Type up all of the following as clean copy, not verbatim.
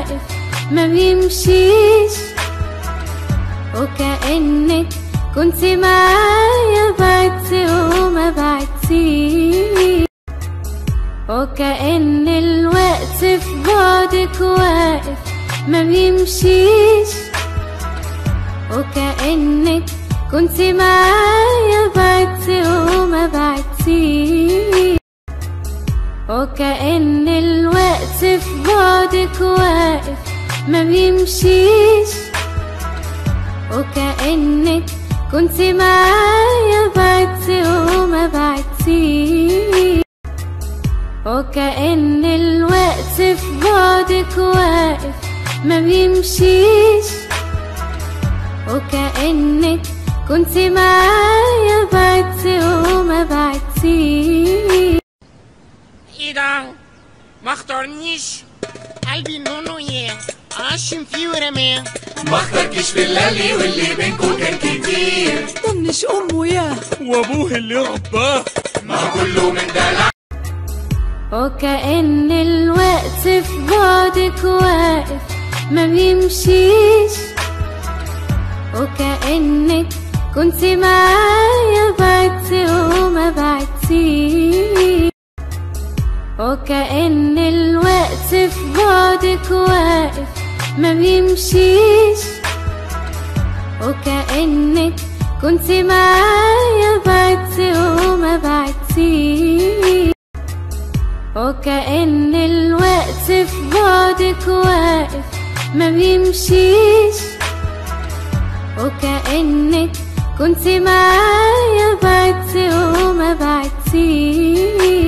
واقف ما بيمشيش، وكأنك كنت معايا بعدتي وما بعدتيش، وكأن الوقت في بعدك واقف ما بيمشيش، وكأنك كنت معايا بعدتي وما بعدتيش، وكأن الوقت في بعدك واقف ما بيمشيش، وكأنك كنت معايا بعدتي وما بعدتيش، وكأن الوقت في بعدك واقف ما بيمشيش، وكأنك كنت معايا بعدتي وما بعدتيش. ايه ده؟ ما اختارنيش قلبي نونو عشم فيه ورماه، ما اختاركيش في الليالي واللي بينكم كان كتير، طنش امه ياه وابوه اللي رباه، ما كله من دلع. وكأن الوقت في بعدك واقف ما بيمشيش، وكأنك كنت معايا بعدتي وما بعدتيش، وكأن الوقت في بعدك واقف ما بيمشيش، وكأنك كنت معايا بعدتي وما بعدتيش، وكأن الوقت في بعدك واقف ما بيمشيش، وكأنك كنت معايا بعدتي وما بعدتيش،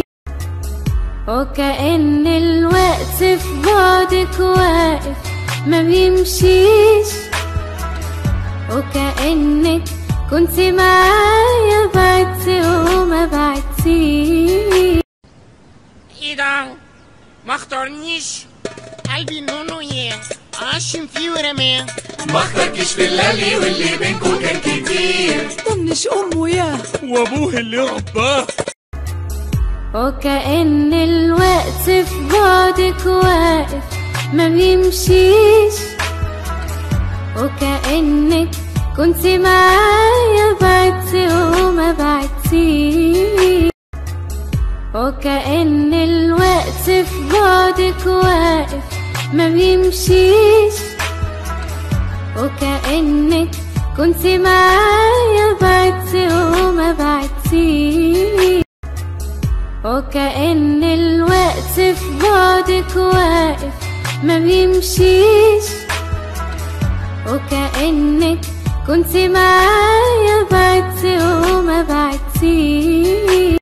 وكأن الوقت في بعدك واقف ما بيمشيش، وكأنك كنت معايا بعدتي وما بعدتيش. ايه ده؟ ما اختارنيش قلبي نونو عشم فيه ورماه، ما اختاركيش في الليالي واللي بينكم كان كتير، طنش امه ياه وابوه اللي رباه، وكأن الوقت في بعدك واقف ما بيمشيش، وكأنك كنت معايا بعدتي وما بعدتيش، وكأن الوقت في بعدك واقف ما بيمشيش، وكأنك كنت معايا بعدتي وما بعدتيش، وكأن الوقت في بعدك واقف ما بيمشيش، وكأنك كنت معايا بعدتي وما بعدتيش،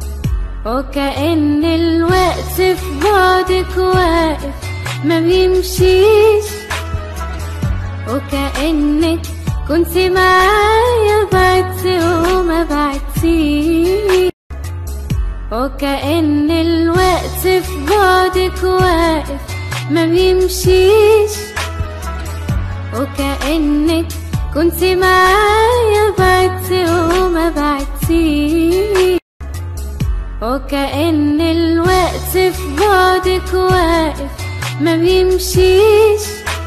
وكأن الوقت في بعدك واقف ما بيمشيش، وكأنك كنت معايا بعدتي وما بعدتيش، وكأن الوقت في بعدك واقف ما بيمشيش، وكأنك كنت معايا بعدتي وما بعدتيش، وكأن الوقت في بعدك واقف ما بيمشيش،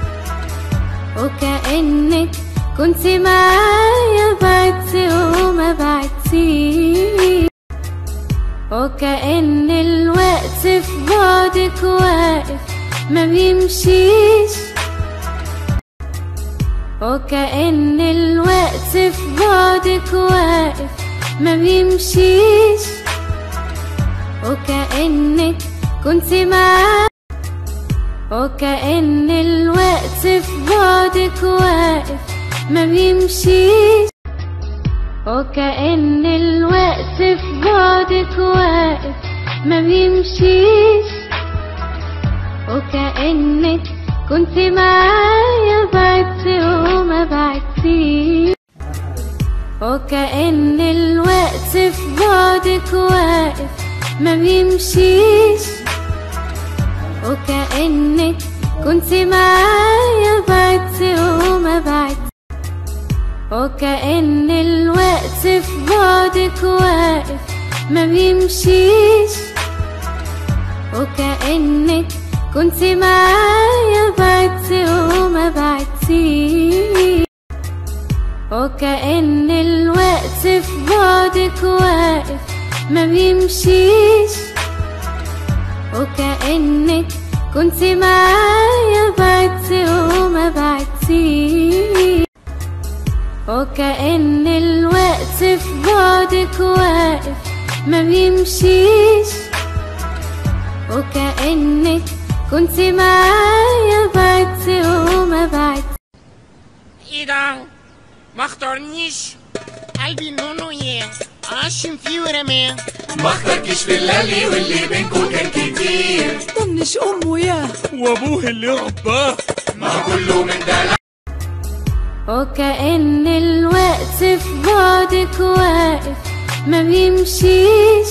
وكأنك كنت معايا بعدتي وما بعدتيش، وكأن الوقت في بعدك واقف ما بيمشيش، وكأن الوقت في بعدك واقف ما بيمشيش، وكأنك كنت معايا، وكأن الوقت في بعدك واقف ما بيمشيش، وكأن الوقت في بعدك واقف ما بيمشيش، وكأنك كنت معايا بعدتي وما بعدتيش، وكأن الوقت في بعدك واقف ما بيمشيش، وكأنك كنت معايا بعدتي وما بعدتيش، وكأن الوقت في بعدك واقف ما بيمشيش، وكأنك كنت معايا بعدتي وما بعدتي، وكأن الوقت في بعدك واقف ما بيمشيش، وكأنك كنتي معايا بعدتي وما بعدتي، وكأن الوقت في بعدك واقف ما بيمشيش، وكأنك كنتي معايا بعدتي وما بعدتي. ايه ده؟ ما اختارنيش قلبي نونو عاشم فيه ورماه. ما اختاركيش في الليالي واللي بينكو كان كتير. طنش امه ياه وابوه اللي رباه. ما كله من دلع. وكأن الوقت في بعدك واقف ما بيمشيش،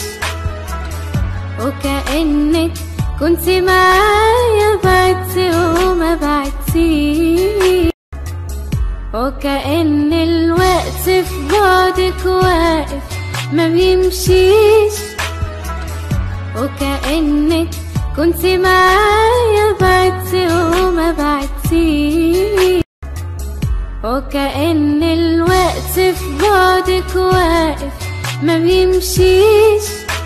وكأنك كنتي معايا بعدتي وما بعدتي، وكأن الوقت في بعدك واقف ما بيمشيش، وكأنك كنتي معايا بعدتي وما بعدتي، وكأن الوقت في بعدك واقف ما بيمشيش،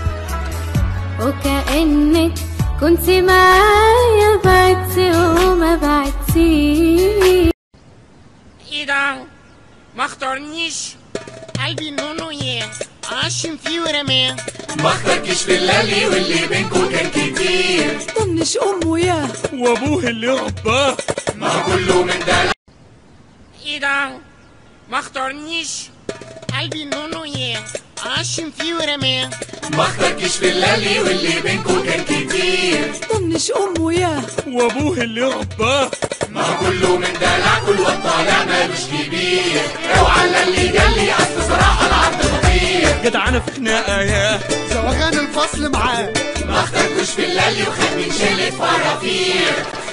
وكأنك كنتي معايا بعدتي وما بعدتي. ايه ده؟ ما اختارنيش قلبي نونو عاشم فيه ورماه. ما اختاركيش في الليالي واللي بينكو كان كتير. طنش امه ياه وابوه اللي رباه. ما كله من دلع. ايه ده؟ ما اختارنيش قلبي نونو عاشم فيه ورماه. ما اختاركيش في الليالي واللي بينكو كان كتير. طنش امه ياه وابوه اللي رباه. ما كله من دلع. كل وقت طالع مالوش كبير. اوعى اللي جالي اصل صراحة العرض خطير. جدعانة في خناقة ياه زواغان الفصل معاه. ما اختاركوش في الليالي وخد من شلة فرافير.